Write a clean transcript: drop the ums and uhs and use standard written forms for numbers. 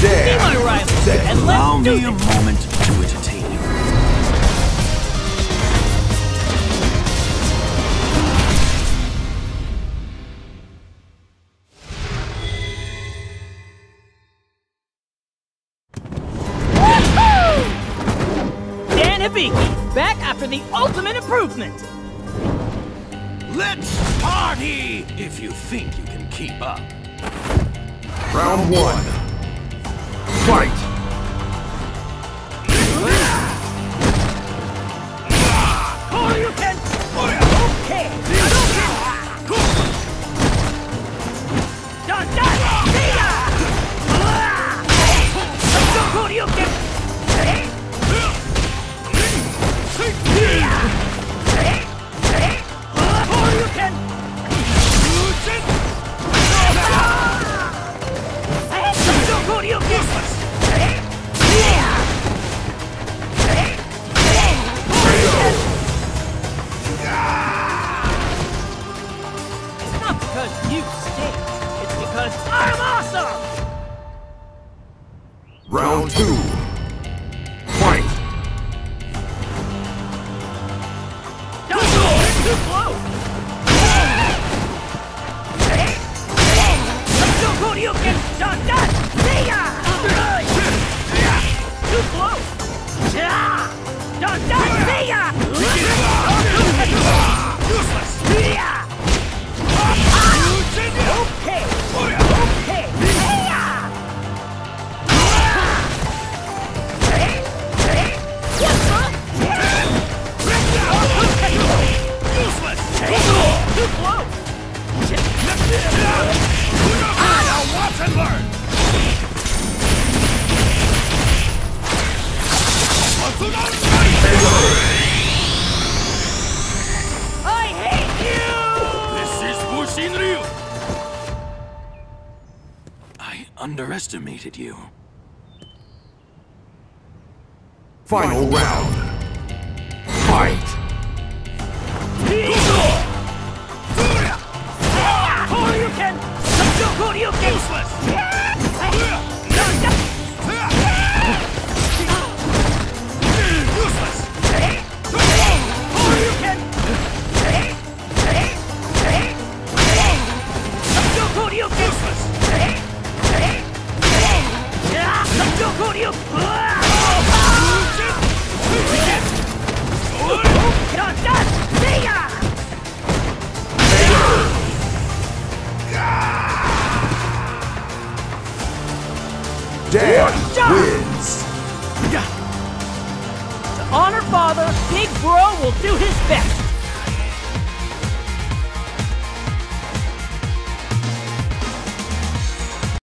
Be my rival, and Allow let's do me a this! moment to entertain you. Dan Hibiki, back after the ultimate improvement! Let's party if you think you can keep up. Round one. Fight! Koryuken! Okay! Done! See ya! Let's go, Koryuken! Koryuken! Let's go, Koryuken! It's not because you stink. It's because I'm awesome! Round two. Fight! Too close! Let's go, Koryuken! Done! See ya! Too close! Done! See ya! Useless! See ya! Okay! Okay! See ya! Yes, sir! Useless! Too close! Now watch and learn! I hate you! This is Bushinryu! I underestimated you. Final round. Fight! Koryuken! Let's go, Koryuken! Useless! Useless! Koryuken! Let's go, Koryuken! Let's go, Koryuken! Done! See ya! Dan wins! To honor father, big bro